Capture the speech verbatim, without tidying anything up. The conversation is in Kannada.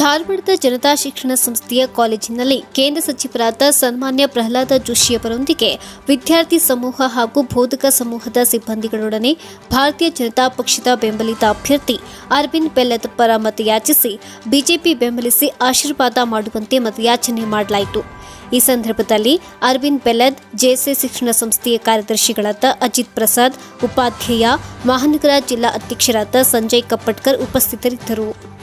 ಧಾರವಾಡದ ಜನತಾ ಶಿಕ್ಷಣ ಸಂಸ್ಥೆಯ ಕಾಲೇಜಿನಲ್ಲಿ ಕೇಂದ್ರ ಸಚಿವರಾದ ಸನ್ಮಾನ್ಯ ಪ್ರಹ್ಲಾದ ಜೋಶಿಯವರೊಂದಿಗೆ ವಿದ್ಯಾರ್ಥಿ ಸಮೂಹ ಹಾಗೂ ಬೋಧಕ ಸಮೂಹದ ಸಿಬ್ಬಂದಿಗಳೊಡನೆ ಭಾರತೀಯ ಜನತಾ ಪಕ್ಷದ ಬೆಂಬಲಿತ ಅಭ್ಯರ್ಥಿ ಅರವಿಂದ್ ಬೆಲ್ಲದ್ ಪರ ಮತಯಾಚಿಸಿ ಬಿಜೆಪಿ ಬೆಂಬಲಿಸಿ ಆಶೀರ್ವಾದ ಮಾಡುವಂತೆ ಮತಯಾಚನೆ ಮಾಡಲಾಯಿತು। ಈ ಸಂದರ್ಭದಲ್ಲಿ ಅರವಿಂದ್ ಬೆಲ್ಲದ್ ಜೆಎಸ್ಎ ಶಿಕ್ಷಣ ಸಂಸ್ಥೆಯ ಕಾರ್ಯದರ್ಶಿಗಳಾದ ಅಜಿತ್ ಪ್ರಸಾದ್, ಉಪಾಧ್ಯಾಯ, ಮಹಾನಗರ ಜಿಲ್ಲಾ ಅಧ್ಯಕ್ಷರಾದ ಸಂಜಯ್ ಕಪ್ಪಟ್ಕರ್ ಉಪಸ್ಥಿತರಿದ್ದರು।